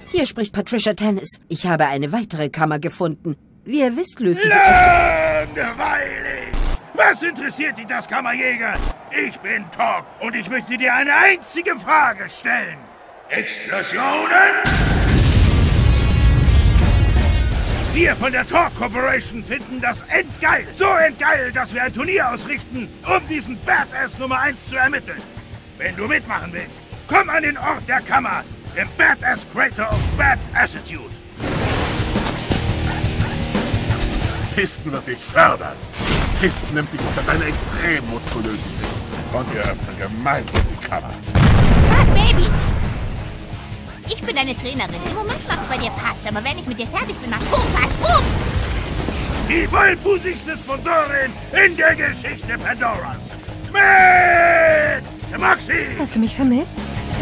Hier spricht Patricia Tennis. Ich habe eine weitere Kammer gefunden. Wie ihr wisst, löst die... Langweilig! Was interessiert dich das, Kammerjäger? Ich bin Talk und ich möchte dir eine einzige Frage stellen. Explosionen? Wir von der Talk Corporation finden das endgeil. So endgeil, dass wir ein Turnier ausrichten, um diesen Badass Nummer 1 zu ermitteln. Wenn du mitmachen willst, komm an den Ort der Kammer, im Badass Crater of Bad Attitude. Pisten wird dich fördern. Pisten nimmt dich unter seine extrem muskulösen Sinn. Und wir öffnen gemeinsam die Kammer. Ah, Baby! Ich bin deine Trainerin. Im Moment macht's bei dir Patsch, aber wenn ich mit dir fertig bin, macht Patsch, boom! Die vollbusigste Sponsorin in der Geschichte Pandoras. Mit Moxie! Hast du mich vermisst?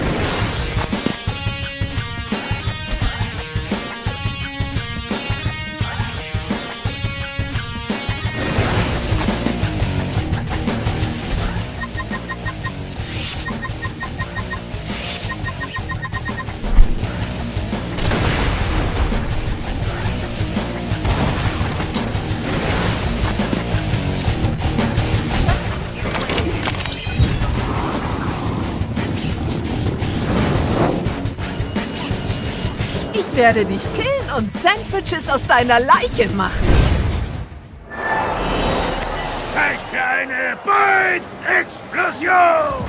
Ich werde dich killen und Sandwiches aus deiner Leiche machen. Zeit für eine Beut-Explosion!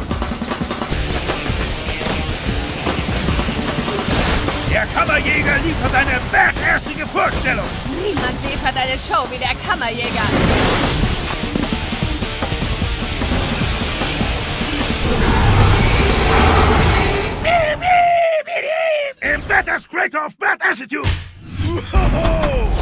Der Kammerjäger liefert eine badassige Vorstellung. Niemand liefert eine Show wie der Kammerjäger. Im Badass Crater of Bad Attitude! Woho!